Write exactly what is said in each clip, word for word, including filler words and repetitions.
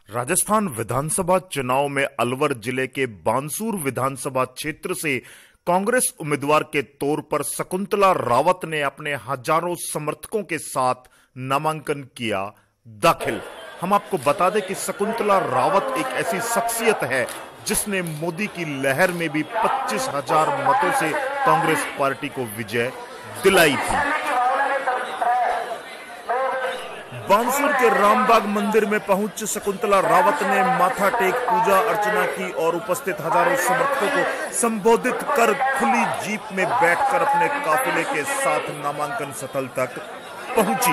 राजस्थान विधानसभा चुनाव में अलवर जिले के बानसूर विधानसभा क्षेत्र से कांग्रेस उम्मीदवार के तौर पर शकुंतला रावत ने अपने हजारों समर्थकों के साथ नामांकन किया दाखिल। हम आपको बता दें कि शकुंतला रावत एक ऐसी शख्सियत है जिसने मोदी की लहर में भी पच्चीस हजार मतों से कांग्रेस पार्टी को विजय दिलाई थी। बानसूर के रामबाग मंदिर में पहुंच शकुंतला रावत ने माथा टेक पूजा अर्चना की और उपस्थित हजारों समर्थकों को संबोधित कर खुली जीप में बैठकर अपने काफिले के साथ नामांकन स्थल तक पहुंची।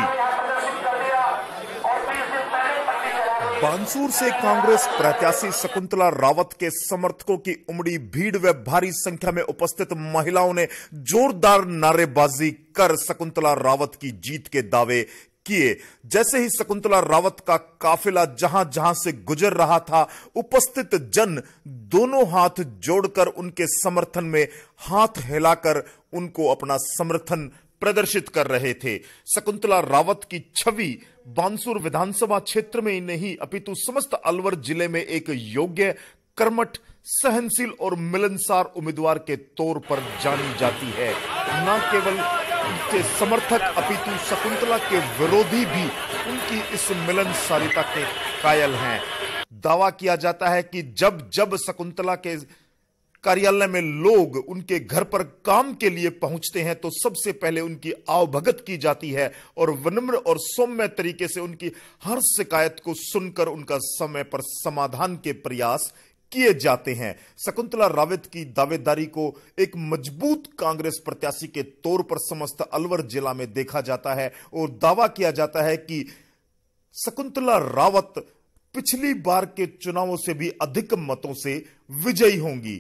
बानसूर से कांग्रेस प्रत्याशी शकुंतला रावत के समर्थकों की उमड़ी भीड़ व भारी संख्या में उपस्थित महिलाओं ने जोरदार नारेबाजी कर शकुंतला रावत की जीत के दावे किए। जैसे ही शकुंतला रावत का काफिला जहां जहां से गुजर रहा था, उपस्थित जन दोनों हाथ जोड़कर उनके समर्थन में हाथ हिलाकर उनको अपना समर्थन प्रदर्शित कर रहे थे। शकुंतला रावत की छवि बानसूर विधानसभा क्षेत्र में ही नहीं अपितु समस्त अलवर जिले में एक योग्य, कर्मठ, सहनशील और मिलनसार उम्मीदवार के तौर पर जानी जाती है। न केवल उनके समर्थक अपितु शकुंतला के विरोधी भी उनकी इस मिलनसारिता के कायल हैं। दावा किया जाता है कि जब जब शकुंतला के कार्यालय में लोग उनके घर पर काम के लिए पहुंचते हैं तो सबसे पहले उनकी आवभगत की जाती है और विनम्र और सौम्य तरीके से उनकी हर शिकायत को सुनकर उनका समय पर समाधान के प्रयास किए जाते हैं। शकुंतला रावत की दावेदारी को एक मजबूत कांग्रेस प्रत्याशी के तौर पर समस्त अलवर जिला में देखा जाता है और दावा किया जाता है कि शकुंतला रावत पिछली बार के चुनावों से भी अधिक मतों से विजयी होंगी।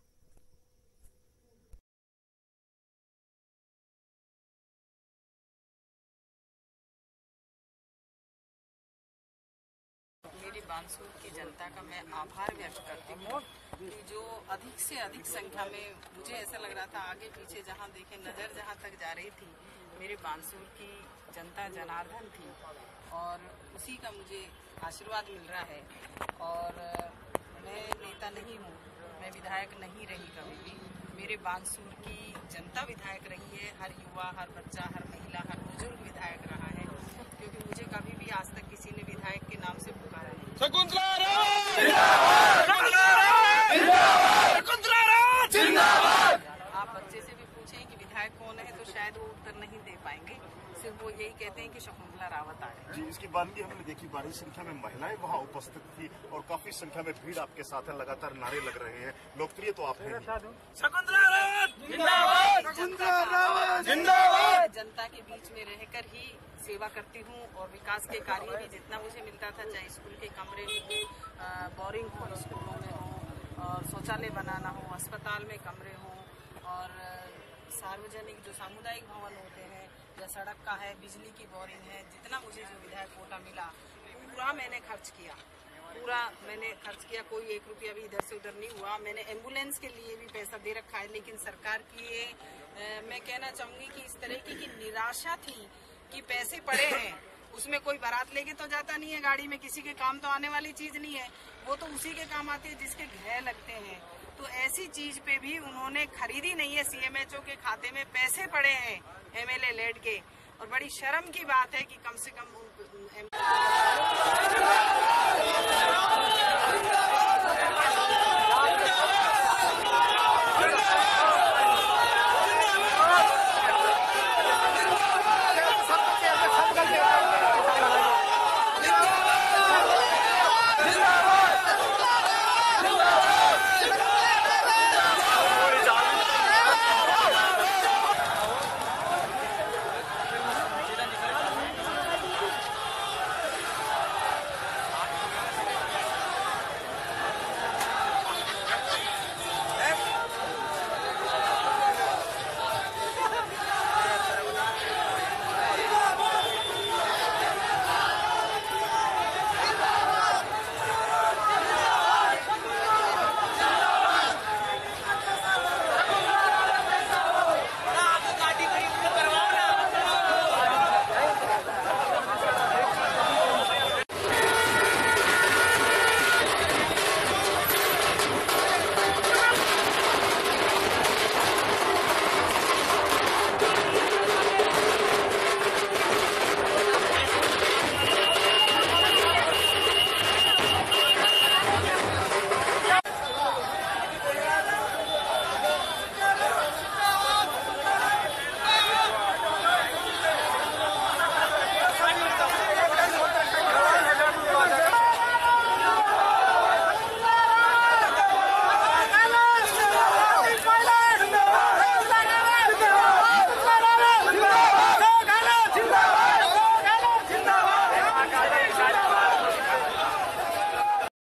मेरी बानसूर की जनता का मैं आभार व्यक्त करती हूँ कि जो अधिक से अधिक संख्या में, मुझे ऐसा लग रहा था आगे पीछे जहाँ देखे नजर जहाँ तक जा रही थी मेरे बानसूर की जनता जनार्दन थी और उसी का मुझे आशीर्वाद मिल रहा है। और मैं नेता नहीं हूँ, मैं विधायक नहीं रही कभी भी, मेरे बानसूर की जनता विधायक रही है। हर युवा, हर बच्चा, हर महिला, हर बुजुर्ग विधायक रहा है, क्योंकि मुझे कभी भी आज तक किसी ने विधायक के नाम से पुकारा नहीं। शकुंतला रावत जिंदाबाद, शकुंतला रावत जिंदाबाद, शकुंतला रावत जिंदाबाद। आप बच्चे से भी पूछें कि विधायक कौन है तो शायद वो उत्तर नहीं दे पाएंगे, सिर्फ वो यही कहते हैं कि शकुंतला रावत आ गई। जी, इसके बाद भी हमने देखी बड़ी संख्या में महिलाएं वहां उपस्थित थी और काफी संख्या में भीड़ आपके साथ है, लगातार नारे लग रहे हैं। लोकप्रिय तो आप हैं। शकुंतला रावत जिंदाबाद, शकुंतला रावत जिंदाबाद। जनता के बीच में रहकर ही सेवा करती हूँ और विकास के कार्य भी जितना मुझे मिलता था, चाहे स्कूल के कमरे हो, बोरिंग हो स्कूलों में हो, और शौचालय बनाना हो, अस्पताल में कमरे हो, और सार्वजनिक जो सामुदायिक भवन होते हैं या सड़क का है, बिजली की बोरिंग है, जितना मुझे जो विधायक कोटा मिला पूरा मैंने खर्च किया, पूरा मैंने खर्च किया। कोई एक रुपया भी इधर से उधर नहीं हुआ। मैंने एम्बुलेंस के लिए भी पैसा दे रखा है, लेकिन सरकार की ये मैं कहना चाहूंगी कि इस तरह की, की निराशा थी कि पैसे पड़े हैं, उसमें कोई बारात लेके तो जाता नहीं है, गाड़ी में किसी के काम तो आने वाली चीज नहीं है, वो तो उसी के काम आती है जिसके घे लगते हैं। तो ऐसी चीज पे भी उन्होंने खरीदी नहीं है। सीएमएचओ के खाते में पैसे पड़े हैं एमएलए लेड के, और बड़ी शर्म की बात है कि कम से कम